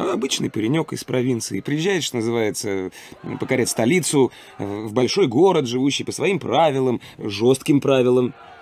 обычный паренек из провинции. Приезжает, что называется, покорять столицу, в большой город, живущий по своим правилам, жестким правилам.